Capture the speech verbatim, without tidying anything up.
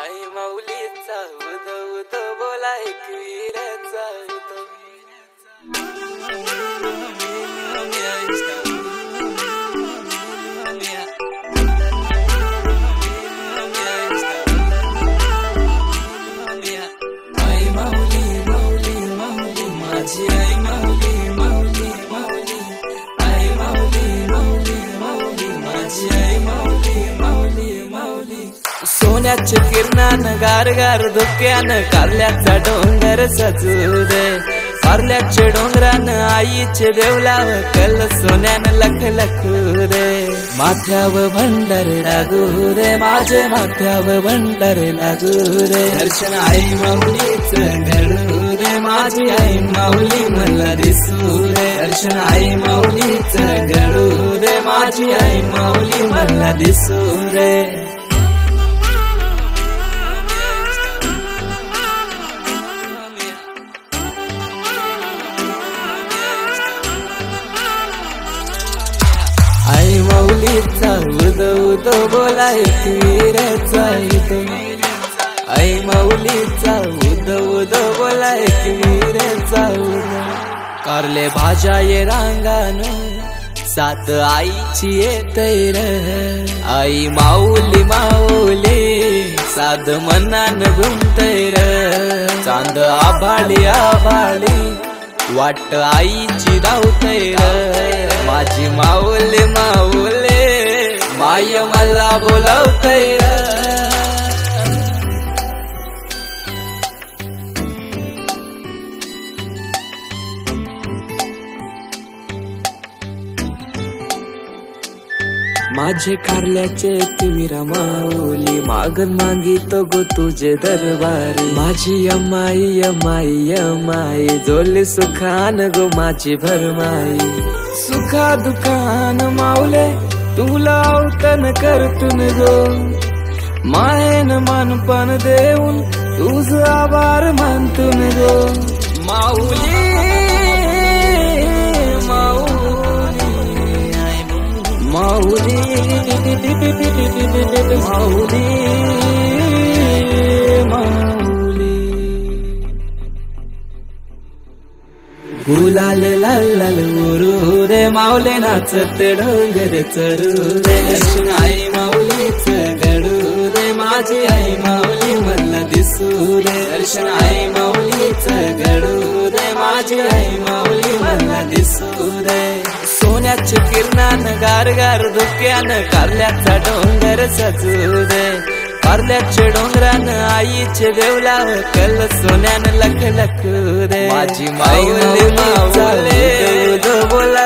आई माऊलीचा उद उद बोला एकवीराचा उद आई माऊली माऊली माऊली माझी आई माऊली माऊली माऊली आई माऊली माऊली माऊली माझी आई माऊली माऊली माऊली सोन्याच्या किरणानं गार गार धुक्यानं कारल्याचा डोंगर सजू दे कारल्याच्या डोंगरानं आईचे देवलाव कल सोन्यानं लख लखू दे माथ्यावर भंडार लागू रे माझे माथ्यावर भंडार लागू रे दर्शन आई माऊलीचं घडू रे माझी आई माऊली मला दिसू रे दर्शन आई माऊलीचं घडू रे माझी आई माऊली मला दिसू रे आई माऊलीचा उद उद बोला एकवीराचा उद आई माऊलीचा उद उद बोला एकवीराचा उद कारले भाज्या ये रांगानं सात आईची येतैर आई माऊली माऊली साध मनान घुमतैर चांद आभाळी आभाळी वाट आईची धावतैर माझी माऊली माऊली माय मला बोलावतैर माझे कारल्याचे एकवीरा माऊली मागन मागितो गो तुझे दरबारी माझी अम्माई अम्माई अम्माई जोली सुखान गो माझी भरमाई सुखा दुखान माऊले तुला अवतन करतून गो मायन मनपण देऊन तुझ आभार मानतून गो माऊली माऊली माऊली माऊली गुलाल लाल लाल उरू रे माऊले नाचत डोंगर चढू रे दर्शन आई माऊलीच घडू रे माझी आई माऊली मला दिसू रे दर्शन आई माऊलीच घडू रे माझी आई माऊली मला दिसू रे सोन्याच्या किरणानं गार गार धुक्यानं कारल्याचा डोंगर सजू दे कारल्याच्या डोंगरानं आईचे देवलाव कल सोन्यानं लख लखू दे माझी माऊली माऊली बोला